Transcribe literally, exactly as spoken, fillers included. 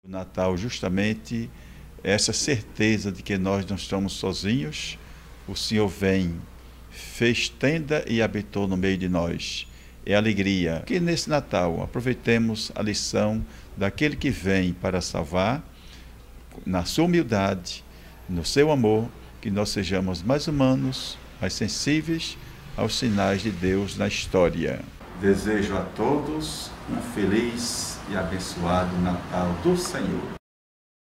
O Natal, justamente, é essa certeza de que nós não estamos sozinhos. O Senhor vem, fez tenda e habitou no meio de nós. É alegria. Que nesse Natal aproveitemos a lição daquele que vem para salvar, na sua humildade, no seu amor, que nós sejamos mais humanos, mais sensíveis aos sinais de Deus na história. Desejo a todos um feliz e abençoado Natal do Senhor.